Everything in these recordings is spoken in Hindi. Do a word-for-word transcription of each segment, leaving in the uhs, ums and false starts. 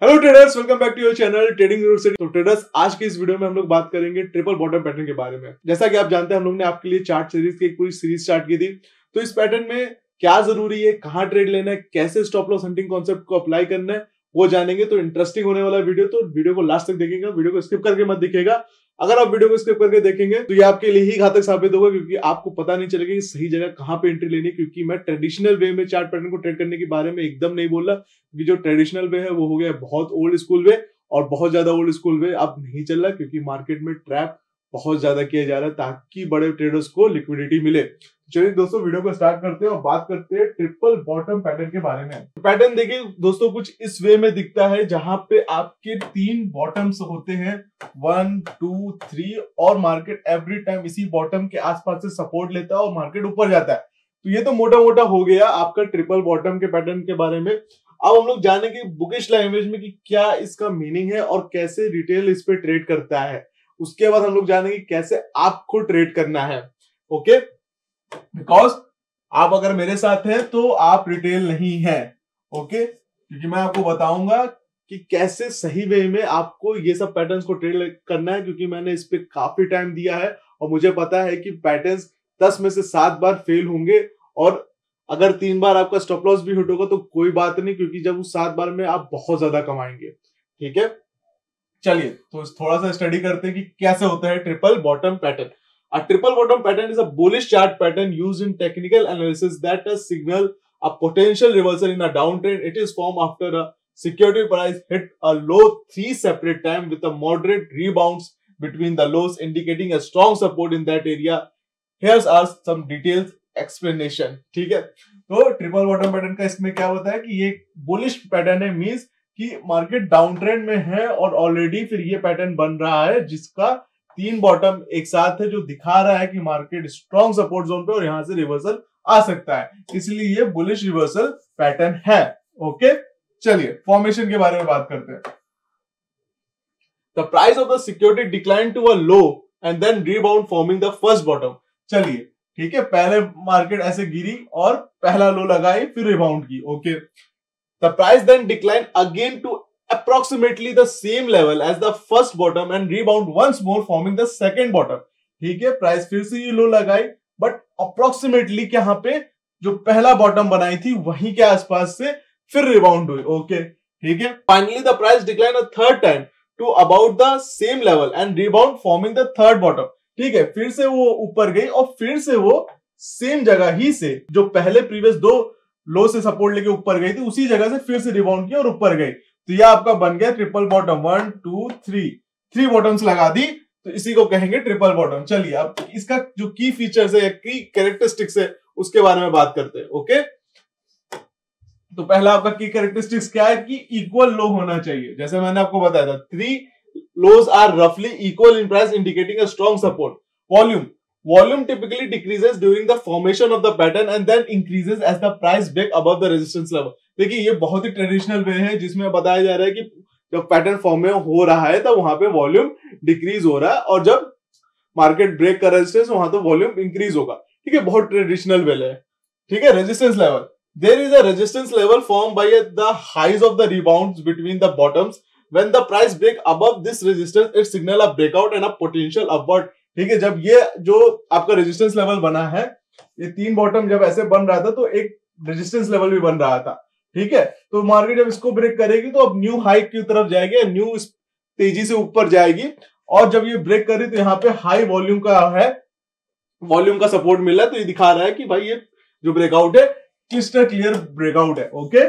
Hello traders, welcome back to your channel trading university. तो ट्रेडर्स, आज की इस वीडियो में हम लोग बात करेंगे ट्रिपल बॉटम पैटर्न के बारे में। जैसा कि आप जानते हैं, हम लोग ने आपके लिए चार्ट सीरीज की एक पूरी सीरीज स्टार्ट की थी। तो इस पैटर्न में क्या जरूरी है, कहाँ ट्रेड लेना है, कैसे स्टॉप लॉस हंटिंग कॉन्सेप्ट को अप्लाई करना है, वो जानेंगे। तो इंटरेस्टिंग होने वाला वीडियो, तो वीडियो को लास्ट तक देखेंगे, वीडियो को स्किप करके मत देखिएगा। अगर आप वीडियो को स्किप करके देखेंगे तो ये आपके लिए ही घातक साबित होगा, क्योंकि आपको पता नहीं चलेगा कि सही जगह कहां पे एंट्री लेनी है। क्योंकि मैं ट्रेडिशनल वे में चार्ट पैटर्न को ट्रेड करने के बारे में एकदम नहीं बोल रहा, क्योंकि जो ट्रेडिशनल वे है वो हो गया बहुत ओल्ड स्कूल वे, और बहुत ज्यादा ओल्ड स्कूल वे अब नहीं चल रहा, क्योंकि मार्केट में ट्रैप बहुत ज्यादा किया जा रहा है ताकि बड़े ट्रेडर्स को लिक्विडिटी मिले। चलिए दोस्तों, वीडियो को स्टार्ट करते हैं और बात करते हैं ट्रिपल बॉटम पैटर्न के बारे में। पैटर्न देखिए दोस्तों, कुछ इस वे में दिखता है, जहां पे आपके तीन बॉटम्स होते हैं, वन टू थ्री, और मार्केट एवरी टाइम इसी बॉटम के आसपास से सपोर्ट लेता है और मार्केट ऊपर जाता है। तो ये तो मोटा मोटा हो गया आपका ट्रिपल बॉटम के पैटर्न के बारे में। अब हम लोग जानेंगे बुकिश लैंग्वेज में कि क्या इसका मीनिंग है और कैसे रिटेल इस पे ट्रेड करता है। उसके बाद हम लोग जानेंगे कैसे आपको ट्रेड करना है। ओके, बिकॉज आप अगर मेरे साथ हैं तो आप रिटेल नहीं हैं। ओके, क्योंकि मैं आपको बताऊंगा कि कैसे सही वे में आपको ये सब पैटर्न्स को ट्रेड करना है, क्योंकि मैंने इस पे काफी टाइम दिया है और मुझे पता है कि पैटर्न्स दस में से सात बार फेल होंगे, और अगर तीन बार आपका स्टॉप लॉस भी हिट होगा तो कोई बात नहीं, क्योंकि जब उस सात बार में आप बहुत ज्यादा कमाएंगे। ठीक है, चलिए तो थोड़ा सा स्टडी करते हैं कि कैसे होता है triple bottom pattern. A triple bottom pattern is a bullish chart pattern used in technical analysis that does signal a potential reversal in a downtrend. It is formed after a security price hit a low three separate time with a moderate rebounds between the lows, indicating a strong support in that area. Here's are some details explanation. ठीक है, तो ट्रिपल बॉटम पैटर्न का इसमें क्या होता है कि ये बुलिश पैटर्न है, मींस कि मार्केट डाउन ट्रेंड में है और ऑलरेडी फिर ये पैटर्न बन रहा है जिसका तीन बॉटम एक साथ है, जो दिखा रहा है कि मार्केट स्ट्रॉन्ग सपोर्ट जोन पे और यहां से रिवर्सल आ सकता है, इसलिए ये बुलिश रिवर्सल पैटर्न है। ओके, चलिए फॉर्मेशन के बारे में बात करते हैं। The price of the security decline to a low and then rebound forming the first bottom. चलिए ठीक है, पहले मार्केट ऐसे गिरी और पहला लो लगाई, फिर रिबाउंड की। Okay, the price then decline again to approximately the same level as the first bottom and rebound once more forming the second bottom। ठीक है, प्राइस फिर से ये लो लगाई, बट अप्रोक्सीमेटली यहाँ पे जो पहला बॉटम बनाई थी वहीं के आसपास से फिर रिबाउंड हुई। ओके, ठीक है, finally the price decline a third time to about the same level and rebound forming the third bottom. ठीक है, फिर से वो ऊपर गई और फिर से वो सेम जगह ही से जो पहले प्रीवियस दो लो से सपोर्ट लेके ऊपर गई थी, उसी जगह से फिर से रिबाउंड किया और ऊपर गई। तो यह आपका बन गया triple bottom, one two three, three bottoms लगा दी, तो इसी को कहेंगे ट्रिपल बॉटम। चलिए अब इसका जो की फीचर्स है, की कैरेक्टरिस्टिक्स है, उसके बारे में बात करते हैं। ओके, तो पहला आपका की कैरेक्टरिस्टिक्स क्या है कि इक्वल लो होना चाहिए। जैसे मैंने आपको बताया था, थ्री लोज आर रफली equal in price, indicating a strong support. Volume Volume typically decreases during the formation of the pattern and then increases as the price break above the resistance level। देखिए ये बहुत ही ट्रेडिशनल वे है जिसमें बताया जा रहा है कि जब पैटर्न फॉर्म हो रहा है तब वहां पे वॉल्यूम डिक्रीज हो रहा है, और जब मार्केट ब्रेक कर रेजिस्टेंस वहां तो वॉल्यूम इंक्रीज होगा। ठीक है, बहुत ट्रेडिशनल वे है। ठीक है, resistance level, there is a resistance level form by the highs of the rebounds between the bottoms. When the price break above this resistance it signal a breakout and a potential upward. ठीक है, जब ये जो आपका रेजिस्टेंस लेवल बना है, ये तीन बॉटम जब ऐसे बन रहा था तो एक रेजिस्टेंस लेवल भी बन रहा था। ठीक है, तो मार्केट जब इसको ब्रेक करेगी तो अब न्यू हाइक की तरफ जाएगी, न्यू तेजी से ऊपर जाएगी, और जब ये ब्रेक करी तो यहाँ पे हाई वॉल्यूम का है, वॉल्यूम का सपोर्ट मिल रहा है, तो ये दिखा रहा है कि भाई ये जो ब्रेकआउट है क्रिस्टल क्लियर ब्रेकआउट है। ओके,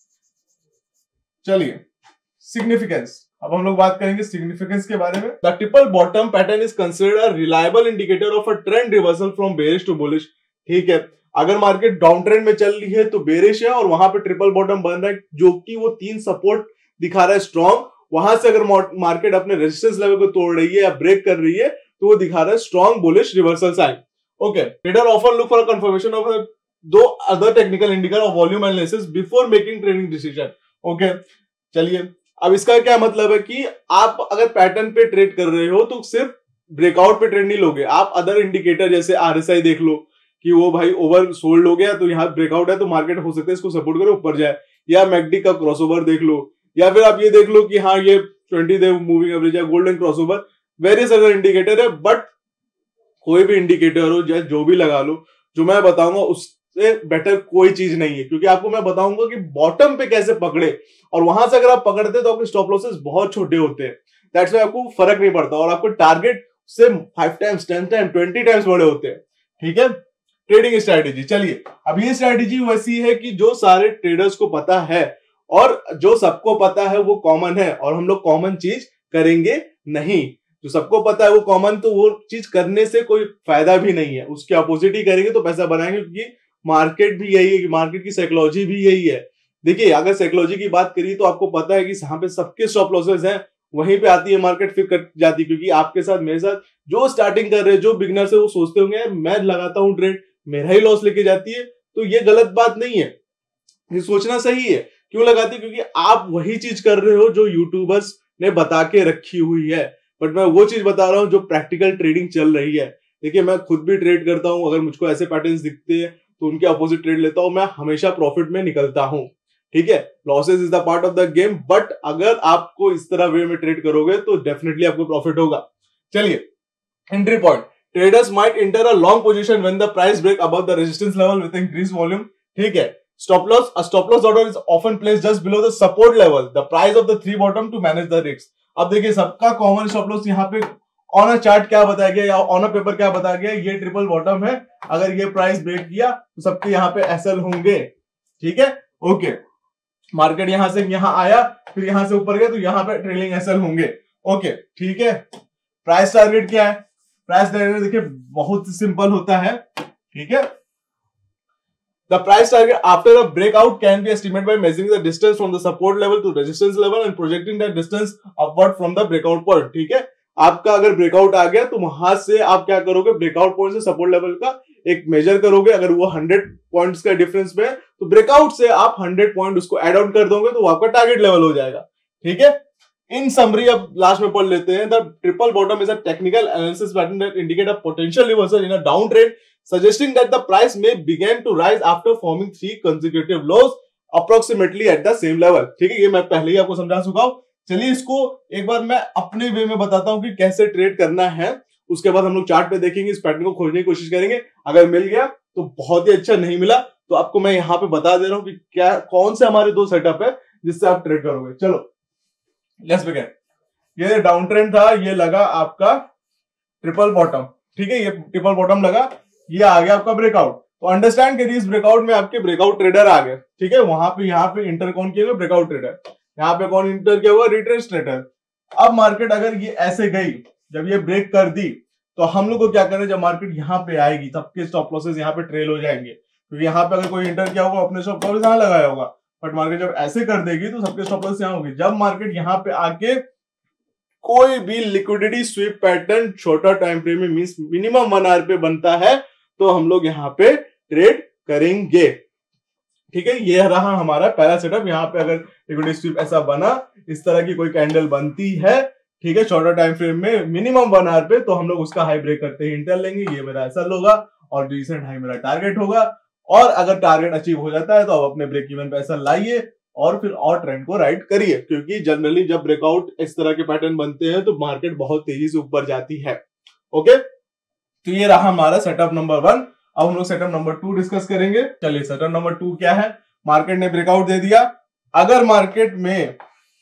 चलिए सिग्निफिकेंस, अब हम लोग बात करेंगे सिग्निफिकेंस के बारे में। The triple bottom pattern is considered a reliable indicator of a trend reversal from bearish to bullish. ठीक है, अगर मार्केट डाउन ट्रेंड में चल रही है तो बेरिश है, और वहां पे ट्रिपल बॉटम बन रहा है जो कि वो तीन सपोर्ट दिखा रहा है स्ट्रॉन्ग, वहां से अगर मार्केट अपने रेजिस्टेंस लेवल को तोड़ रही है या ब्रेक कर रही है तो वो दिखा रहा है strong bullish reversal sign. Okay, trader often look for confirmation of two other technical indicator of volume analysis before making trading decision. Okay, चलिए अब इसका क्या मतलब है कि आप अगर पैटर्न पे ट्रेड कर रहे हो तो सिर्फ ब्रेकआउट पे ट्रेड नहीं लोगे, आप अदर इंडिकेटर जैसे आरएसआई देख लो कि वो भाई ओवर सोल्ड हो गया, तो यहाँ ब्रेकआउट है तो मार्केट हो सकता है इसको सपोर्ट करे ऊपर जाए, या मैकडी का क्रॉसओवर देख लो, या फिर आप ये देख लो कि हाँ ये ट्वेंटी डे मूविंग एवरेज है, golden crossover, various other indicator है, बट कोई भी इंडिकेटर हो या जो भी लगा लो, जो मैं बताऊंगा उससे बेटर कोई चीज नहीं है, क्योंकि आपको मैं बताऊंगा कि बॉटम पे कैसे पकड़े, और वहां से अगर आप पकड़ते हैं तो आपके स्टॉप लॉसेस बहुत छोटे होते हैं, दैट्स व्हाई आपको फर्क नहीं पड़ता, और आपको टारगेट से five times ten times twenty times बड़े होते हैं। ठीक है, ट्रेडिंग स्ट्रैटेजी। चलिए, अब ये स्ट्रैटेजी वैसी है कि जो सारे ट्रेडर्स को पता है, और जो सबको पता है वो कॉमन है, और हम लोग कॉमन चीज करेंगे नहीं। जो सबको पता है वो कॉमन, तो वो चीज करने से कोई फायदा भी नहीं है, उसके अपोजिट ही करेंगे तो पैसा बनाएंगे, क्योंकि मार्केट भी यही है, कि मार्केट की साइकोलॉजी भी यही है। देखिए, अगर साइकोलॉजी की बात करिए तो आपको पता है कि जहां पे सबके स्टॉप लॉसेस हैं वहीं पे आती है मार्केट, फिर कट जाती है, क्योंकि आपके साथ, मेरे साथ जो स्टार्टिंग कर रहे हैं, जो बिगनर्स है, वो सोचते होंगे यार मैं लगाता हूं ट्रेड, मेरा ही लॉस लेके जाती है, तो ये गलत बात नहीं है, ये सोचना सही है। क्यों लगाती है? क्योंकि आप वही चीज कर रहे हो जो यूट्यूबर्स ने बता के रखी हुई है, बट मैं वो चीज बता रहा हूं जो प्रैक्टिकल ट्रेडिंग चल रही है। देखिए, मैं खुद भी ट्रेड करता हूं, अगर मुझको ऐसे पैटर्न्स दिखते हैं तो उनके अपोजिट ट्रेड लेता हूं, मैं हमेशा प्रॉफिट में निकलता हूं। ठीक है, losses is the part of the game, but अगर आपको इस तरह वे में ट्रेड करोगे तो डेफिनेटली आपको प्रॉफिट होगा। चलिए, entry point, traders might enter a long position when the price break above the resistance level with increase volume. ठीक है, stop loss, a stop loss order is often placed just below the support level, the price of the three bottom to manage the risk. अब देखिए, सबका कॉमन स्टॉप लॉस यहाँ पे ऑन अ चार्ट क्या बताया गया, या ऑन अ पेपर क्या बताया गया, ये ट्रिपल बॉटम है, अगर ये प्राइस ब्रेक किया तो सबके यहाँ पे एसएल होंगे। ठीक है, ओके, मार्केट यहां से यहां आया, फिर यहां से ऊपर गया, तो यहां पे ट्रेलिंग एसएल होंगे। ओके, ठीक है, प्राइस टारगेट क्या है? प्राइस टारगेट देखिए बहुत सिंपल होता है। ठीक है, the price target after a breakout can be estimated by measuring the distance from the support level to resistance level and projecting that distance upward from the breakout point। ठीक है, आपका अगर ब्रेकआउट आ गया तो वहां से आप क्या करोगे, ब्रेकआउट पॉइंट से सपोर्ट लेवल का एक मेजर करोगे, अगर वो हंड्रेड पॉइंट्स का डिफरेंस में है तो ब्रेकआउट से आप हंड्रेड पॉइंट उसको एड ऑन कर दोगे, तो वो आपका टारगेट लेवल हो जाएगा। ठीक है, इन समरी अब लास्ट में पढ़ लेते हैं। The triple bottom is a technical analysis pattern that indicate a potential reversal in a down trend, suggesting that the price may begin to rise after forming three consecutive lows approximately at the same level। ठीक है, ये मैं पहले ही आपको समझा चुका हूं। चलिए, इसको एक बार मैं अपने वे में बताता हूं कि कैसे ट्रेड करना है, उसके बाद हम लोग चार्ट पे देखेंगे, इस पैटर्न को खोजने की कोशिश करेंगे। अगर मिल गया तो बहुत ही अच्छा, नहीं मिला तो आपको मैं यहाँ पे बता दे रहा हूं कि क्या कौन से हमारे दो सेटअप है जिससे आप ट्रेड करोगे। चलो लेट्स बिगिन। ये डाउन ट्रेंड था, ये लगा आपका ट्रिपल बॉटम। ठीक है, ये ट्रिपल बॉटम लगा, ये आ गया आपका ब्रेकआउट। तो अंडरस्टैंड करिए, इस ब्रेकआउट में आपके ब्रेकआउट ट्रेडर आ गए। ठीक है, वहां पे यहाँ पे इंटर कौन किया हुआ, ब्रेकआउट ट्रेडर, यहाँ पे कौन इंटर किया हुआ, रिट्रेस ट्रेडर। अब मार्केट अगर ये ऐसे गई, जब ये ब्रेक कर दी, तो हम लोग को क्या करना है, जब मार्केट यहाँ पे आएगी सबके स्टॉप लॉसेस यहाँ पे ट्रेल हो जाएंगे, क्योंकि यहाँ पे अगर कोई इंटर किया होगा अपने स्टॉप लॉस यहाँ लगाया होगा, बट मार्केट जब ऐसे कर देगी तो सबके स्टॉप लॉस यहाँ होगी। जब मार्केट यहाँ पे आके कोई भी लिक्विडिटी स्वीप पैटर्न छोटा टाइम फ्रेम में मींस मिनिमम वन आवर पे बनता है, तो हम लोग यहाँ पे ट्रेड करेंगे। ठीक है, ये रहा हमारा पहला सेटअप। यहाँ पे अगर लिक्विडिटी स्वीप ऐसा बना, इस तरह की कोई कैंडल बनती है, ठीक है, शॉर्टर टाइम फ्रेम में मिनिमम वन आवर पे, तो हम लोग उसका हाई ब्रेक करते ही इंटर लेंगे, ये मेरा एसएल होगा और रिसेंट हाई मेरा टारगेट होगा। और अगर टारगेट अचीव हो जाता है तो आप अपने ब्रेक इवन पे एसएल लाइए और फिर और ट्रेंड को राइड करिए, क्योंकि जनरली जब ब्रेकआउट इस तरह के पैटर्न बनते हैं तो मार्केट बहुत तेजी से ऊपर जाती है। ओके, तो ये रहा हमारा सेटअप नंबर वन। अब हम लोग सेटअप नंबर टू डिस्कस करेंगे। चलिए, सेटअप नंबर टू क्या है? मार्केट ने ब्रेकआउट दे दिया, अगर मार्केट में,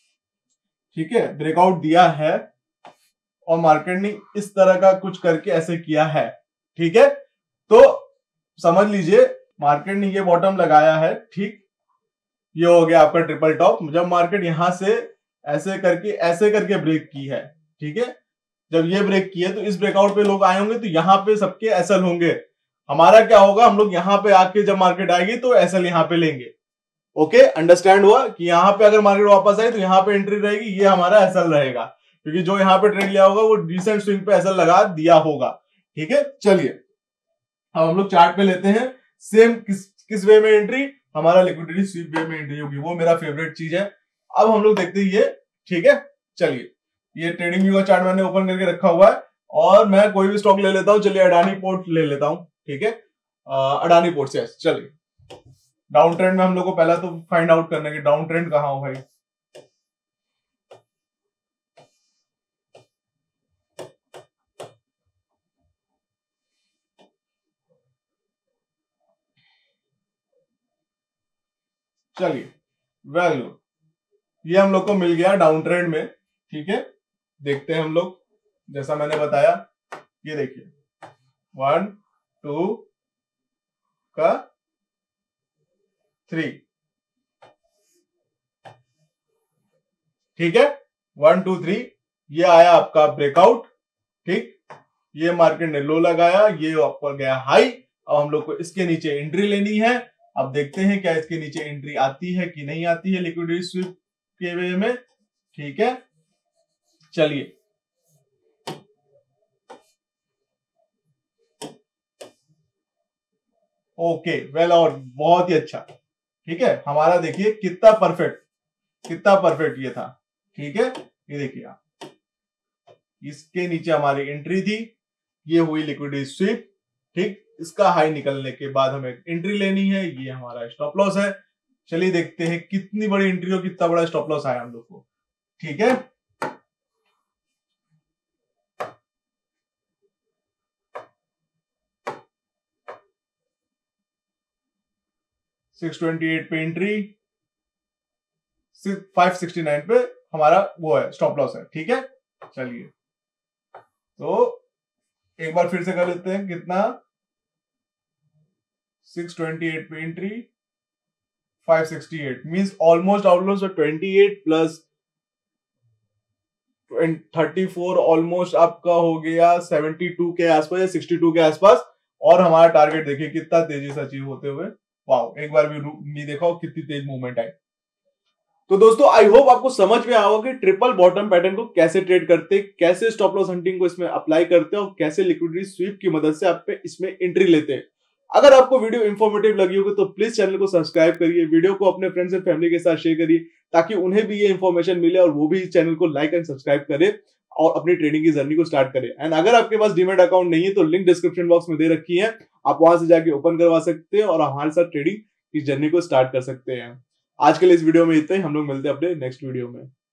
ठीक है, ब्रेकआउट दिया है और मार्केट ने इस तरह का कुछ करके ऐसे किया है, ठीक है, तो समझ लीजिए मार्केट ने ये बॉटम लगाया है, ठीक, ये हो गया आपका ट्रिपल टॉप। जब मार्केट यहां से ऐसे करके ऐसे करके ब्रेक की है, ठीक है, जब ये ब्रेक किए तो इस ब्रेकआउट पे लोग आए होंगे, तो यहाँ पे सबके एसएल होंगे। हमारा क्या होगा, हम लोग यहाँ पे आके जब मार्केट आएगी तो एसएल यहाँ पे लेंगे। ओके, अंडरस्टैंड हुआ कि यहाँ पे अगर मार्केट वापस आई तो यहाँ पे एंट्री रहेगी, ये हमारा एसएल रहेगा, क्योंकि जो यहाँ पे ट्रेड लिया होगा वो रिसेंट स्विंग पे एसएल लगा दिया होगा। ठीक है, चलिए अब हम लोग चार्ट पे लेते हैं। सेम किस किस वे में एंट्री, हमारा लिक्विडिटी स्वीप वे में एंट्री होगी, वो मेरा फेवरेट चीज है। अब हम लोग देखते हैं ये, ठीक है, चलिए ये ट्रेडिंग व्यू का चार्ट मैंने ओपन करके रखा हुआ है और मैं कोई भी स्टॉक ले लेता हूं। चलिए अडानी पोर्ट ले लेता हूं, ठीक है, अडानी पोर्ट से। चलिए डाउन ट्रेंड में हम लोग को पहला तो फाइंड आउट करना है कि डाउन ट्रेंड कहां हो भाई। चलिए वैल्यू ये हम लोग को मिल गया डाउन ट्रेंड में, ठीक है। देखते हैं हम लोग, जैसा मैंने बताया, ये देखिए वन टू का थ्री, ठीक है, वन टू थ्री, ये आया आपका ब्रेकआउट, ठीक। ये मार्केट ने लो लगाया, ये ऊपर गया हाई। अब हम लोग को इसके नीचे एंट्री लेनी है। अब देखते हैं क्या इसके नीचे एंट्री आती है कि नहीं आती है लिक्विडिटी स्वीप के वे में, ठीक है। चलिए ओके वेल, और बहुत ही अच्छा, ठीक है। हमारा देखिए कितना परफेक्ट, कितना परफेक्ट ये था, ठीक है। ये देखिए आप, इसके नीचे हमारी एंट्री थी, ये हुई लिक्विडिटी स्वीप, ठीक। इसका हाई निकलने के बाद हमें एंट्री लेनी है, ये हमारा स्टॉप लॉस है। चलिए देखते हैं कितनी बड़ी एंट्री हो, कितना बड़ा स्टॉप लॉस आया हम लोग को, ठीक है। सिक्स ट्वेंटी एट पे एंट्री, फाइव सिक्सटी नाइन पे हमारा वो है स्टॉप लॉस है, ठीक है। चलिए तो एक बार फिर से कर लेते हैं, कितना, सिक्स ट्वेंटी एट पे entry, five sixty eight means almost out loss twenty eight plus thirty four, almost आपका हो गया सेवेंटी टू के आसपास या सिक्सटी टू के आसपास। और हमारा टारगेट देखिए कितना तेजी से अचीव होते हुए, वाओ, एक बार भी नहीं देखा हो कितनी तेज मूवमेंट आई। तो दोस्तों आई होप आपको समझ में आया कि ट्रिपल बॉटम पैटर्न को कैसे ट्रेड करते, कैसे स्टॉप लॉस हंटिंग को इसमें अप्लाई करते हैं और कैसे लिक्विडिटी स्वीप की मदद से आप पे इसमें एंट्री लेते हैं। अगर आपको वीडियो इंफॉर्मेटिव लगी होगी तो प्लीज चैनल को सब्सक्राइब करिए, वीडियो को अपने फ्रेंड्स एंड फैमिली के साथ शेयर करिए ताकि उन्हें भी ये इंफॉर्मेशन मिले और वो भी इस चैनल को लाइक एंड सब्सक्राइब करे और अपनी ट्रेडिंग की जर्नी को स्टार्ट करे। एंड अगर आपके पास डीमैट अकाउंट नहीं है तो लिंक डिस्क्रिप्शन बॉक्स में दे रखी है, आप वहां से जाके ओपन करवा सकते हैं और हमारे साथ ट्रेडिंग की जर्नी को स्टार्ट कर सकते हैं। आज के लिए इस वीडियो में इतना ही, हम लोग मिलते हैं अपने नेक्स्ट वीडियो में।